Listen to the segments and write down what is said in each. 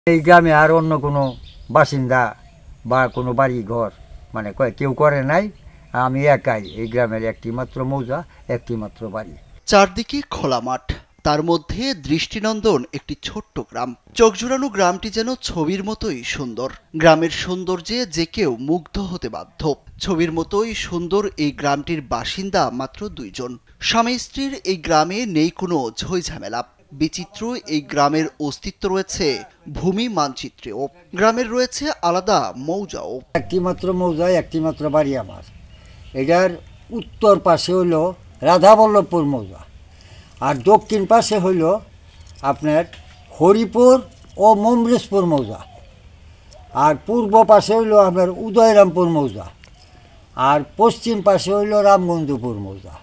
এই গ্রামে আর অন্য কোনো বাসিন্দা বা কোনো বাড়ি ঘর মানে কেউ করে নাই, আমি একাই এই গ্রামের একটি মাত্র মৌজা, একটি মাত্র বাড়ি। চারদিকে খোলা মাঠ, তার মধ্যে দৃষ্টিনন্দন একটি ছোট্ট গ্রাম। চোখ জুড়ানো গ্রামটি যেন ছবির মতোই সুন্দর। গ্রামের সৌন্দর্যে যে কেউ মুগ্ধ হতে বাধ্য। ছবির মতোই সুন্দর এই গ্রামটির বাসিন্দা মাত্র 2 জন। স্বামী স্ত্রীর এই গ্রামে নেই কোনো ঝই ঝামেলা। বিচিত্র এই গ্রামের অস্তিত্ব রয়েছে ভূমি মানচিত্রেও। গ্রামের রয়েছে আলাদা মৌজাও। একটি মাত্র মৌজা, একটি মাত্র বাড়ি আমার। এটার উত্তর পাশে হইল রাধাবল্লভপুর মৌজা, আর দক্ষিণ পাশে হইল আপনার হরিপুর ও মমরেশপুর মৌজা, আর পূর্ব পাশে হইল আপনার উদয়রামপুর মৌজা, আর পশ্চিম পাশে হইল রামগঞ্জপুর মৌজা।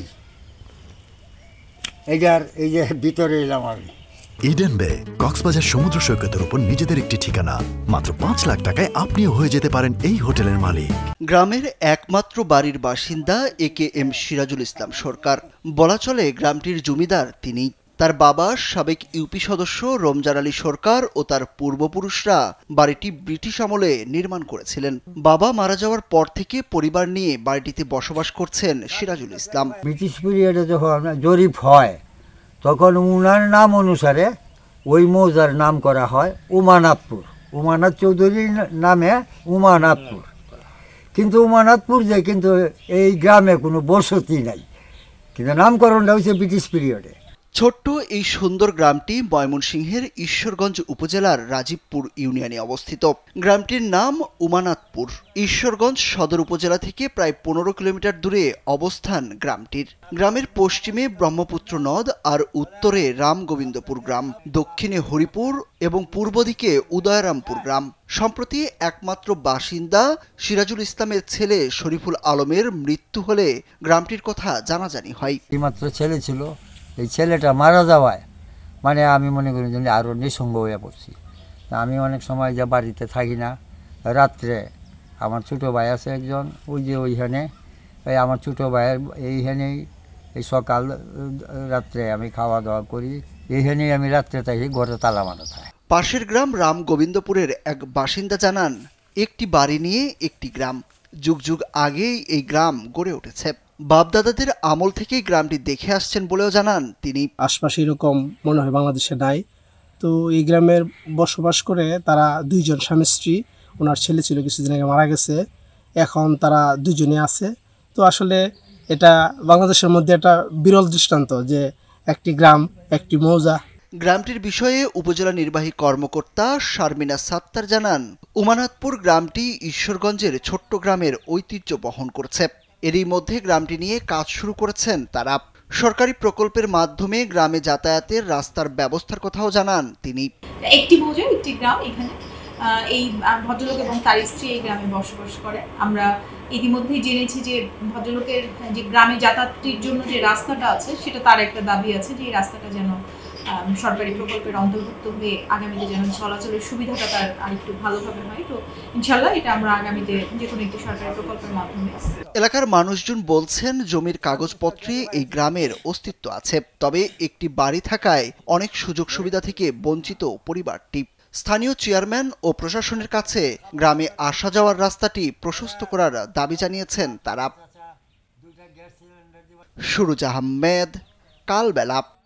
এইটার এই যে ভিতরে এলাম আমি। ইডেন বে কক্সবাজার সমুদ্র সৈকতের উপর নিজেদের একটি ঠিকানা। মাত্র 5 লাখ টাকায় আপনিও হয়ে যেতে পারেন এই হোটেলের মালিক। গ্রামের একমাত্র বাড়ির বাসিন্দা AKM সিরাজুল ইসলাম সরকার। বলা চলে গ্রামটির জমিদার তিনি। তার বাবা সাবেক ইউপি সদস্য রমজান আলী সরকার ও তার পূর্বপুরুষরা বাড়িটি ব্রিটিশ আমলে নির্মাণ করেছিলেন। বাবা মারা যাওয়ার পর থেকে পরিবার নিয়ে বাড়িটিতে বসবাস করছেন সিরাজুল ইসলাম। ব্রিটিশ পিরিয়ডে যখন জরিপ হয় তখন উনার নাম অনুসারে ওই মৌজার নাম করা হয় উমানাথপুর। উমানাথ চৌধুরীর নামে উমানাথপুর। কিন্তু উমানাথপুর যে কিন্তু এই গ্রামে কোনো বসতি নাই, কিন্তু নামকরণটা হয়েছে ব্রিটিশ পিরিয়ডে। ছোট্ট এই সুন্দর গ্রামটি ময়মনসিংহের ঈশ্বরগঞ্জ উপজেলার রাজীবপুর ইউনিয়নে অবস্থিত। গ্রামটির নাম উমানাথপুর। ঈশ্বরগঞ্জ সদর উপজেলা থেকে প্রায় 15 কিলোমিটার দূরে অবস্থান গ্রামটির। গ্রামের পশ্চিমে ব্রহ্মপুত্র নদ আর উত্তরে রামগোবিন্দপুর গ্রাম, দক্ষিণে হরিপুর এবং পূর্ব দিকে উদয়রামপুর গ্রাম। সম্প্রতি একমাত্র বাসিন্দা সিরাজুল ইসলামের ছেলে শরীফুল আলমের মৃত্যু হলে গ্রামটির কথা জানাজানি হয়। এইমাত্র ছেলে ছিল, এই ছেলেটা মারা যাওয়ায় মানে আমি মনে করি যে আরও নিঃসঙ্গ হয়ে পড়ছি। আমি অনেক সময় যা বাড়িতে থাকি না, রাত্রে আমার ছোটো ভাই আছে একজন, ওই যে ওইখানে এই আমার ছোটো ভাইয়ের এইখানেই এই সকাল রাত্রে আমি খাওয়া দাওয়া করি, এইখানেই আমি রাত্রে থাকি, ঘরে তালা মারা থাকে। পাশের গ্রাম রামগোবিন্দপুরের এক বাসিন্দা জানান, একটি বাড়ি নিয়ে একটি গ্রাম। যুগ যুগ আগেই এই গ্রাম গড়ে উঠেছে। বাপদাদাদের আমল থেকেই গ্রামটি দেখে আসছেন বলেও জানান তিনি। আশপাশে এরকম মনে হয় বাংলাদেশে নাই। তো এই গ্রামের বসবাস করে তারা 2 জন স্বামী স্ত্রী। ওনার ছেলে ছিল, কিছুদিন আগে মারা গেছে, এখন তারা 2 জনই আছে। তো আসলে এটা বাংলাদেশের মধ্যে একটা বিরল দৃষ্টান্ত যে একটি গ্রাম, একটি মৌজা। গ্রামটির বিষয়ে উপজেলা নির্বাহী কর্মকর্তা শারমিনা সাত্তার জানান, উমানাথপুর গ্রামটি ঈশ্বরগঞ্জের ছোট্ট গ্রামের ঐতিহ্য বহন করছে। এরই মধ্যে গ্রামটি নিয়ে কাজ শুরু করেছেন তারা। সরকারি প্রকল্পের মাধ্যমে গ্রামে যাতায়াতের রাস্তার ব্যবস্থার কথাও জানান তিনি। একটি মৌজা, একটি গ্রাম। এখানে এই ভদ্রলোক এবং তার স্ত্রী এই গ্রামে বসবাস করে। আমরা ইতিমধ্যেই জেনেছি যে ভদ্রলোকের যে গ্রামে যাতায়াতের জন্য যে রাস্তাটা আছে সেটা তার একটা দাবি আছে যে এই রাস্তাটা যেন সরকারি প্রকল্পের অন্তর্ভুক্ত হয়ে আগামীতে যেন চলাচলের সুবিধাটা তার আরেকটু ভালোভাবে হয়। তো ইনশাল্লাহ এটা আমরা আগামীতে যে কোনো একটি সরকারি প্রকল্পের মাধ্যমে। এলাকার মানুষজন বলছেন জমির কাগজপত্রে এই গ্রামের অস্তিত্ব আছে, তবে একটি বাড়ি থাকায় অনেক সুযোগ সুবিধা থেকে বঞ্চিত পরিবারটি। স্থানীয় চেয়ারম্যান ও প্রশাসনের কাছে গ্রামে আসা যাওয়ার রাস্তাটি প্রশস্ত করার দাবি জানিয়েছেন তারা। সুরুজ আহমেদ, কালবেলা।